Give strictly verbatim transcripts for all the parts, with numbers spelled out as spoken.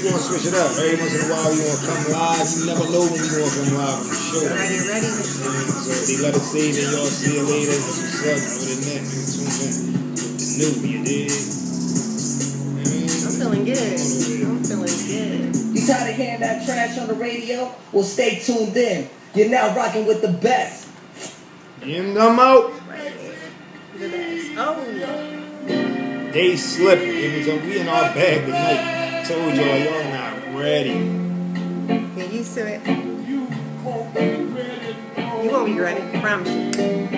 gonna switch it up. Every once in a while, we gonna come live. You never know when we gonna come live on the show. Ready, ready. So they let us save it. Y'all see it later. That's what's up. Other than that, you tune in with the new, you dig? I'm feeling good. I'm feeling good. You tired of hearing that trash on the radio? Well, stay tuned in. You're now rocking with the best. In them out. The best. Oh. They slipping. It was we in our bag tonight. Told y'all y'all not ready. Get used to it. You won't be ready. I promise you.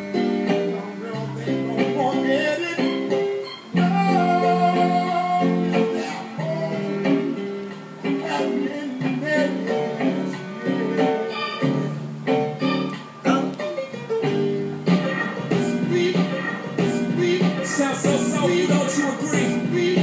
Sounds so soulful, don't you agree?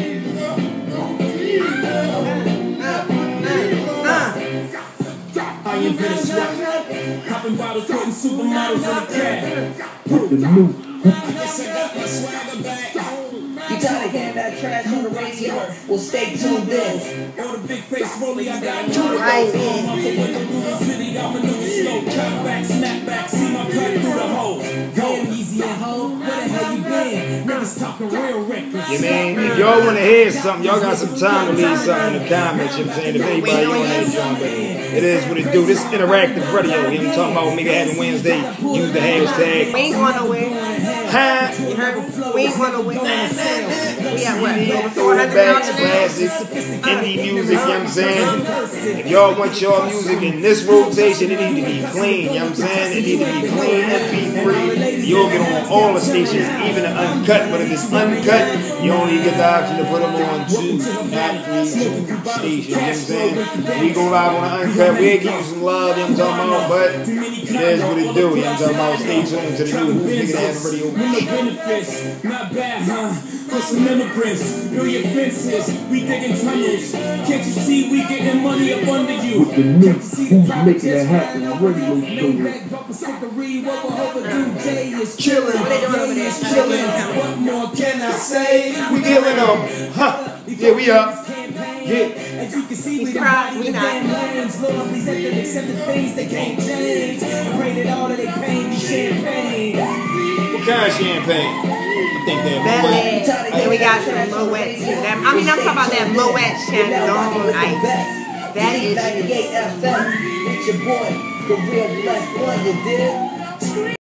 I invented swag, popping bottles, putting supermodels in the cab. Put the new. Yes, I got my swagger back. You tired of hearing that trash on the radio? Well, stay tuned in. On the big face rollie, I got two of Right, those. man. I'm from the city, I maneuver slow. Cut back, snap back, see my cut through the hole. Damn easy and hoe, where the hell you been? Niggas talking real reckless. You mean, if y'all want to hear something, y'all got some time to leave something in the comments. You know what I'm saying? If anybody on that joint, but it is what it do. This interactive radio. You know what I'm talking about? Make it happen Wednesday. Use the hashtag. We ain't going nowhere. Huh? You heard me? We ain't going nowhere. We at what? Over four hundred Throwbacks, dollars. classics, indie music, you know what I'm saying? If y'all want y'all music in this rotation, it need to be clean, you know what I'm saying? It need to be clean, M P three. You'll get on all the stations, even the uncut. But if it's uncut, you only get the option to put them on two, not three, two stations, you know what I'm saying? We go live on the uncut, we'll give you some love, you know what I'm talking about? But it is what it do, you know what I'm talking about? Stay tuned to the new Who's Nigga That Radio. Benefits, not bad, huh? For some immigrants, build your fences, we digging tunnels. Can't you see we getting money up under you? With the new Who's Making It Happen radio show. What we're overdue day is Chillin', What they doing over there? chillin'. What more can I say? we killing them, huh? Yeah, we up. Yeah. As you can see, we surprised, we not. lands. Lord, please let them accept the things they can't change. I pray that all of their pain be champagne. What kind of champagne? I think that That leg. And we got some Moet too. That, I mean, I'm talking about that Moet Chandon ice. That is. ninety-eight F M. It's your boy, the real blessed one, you dig?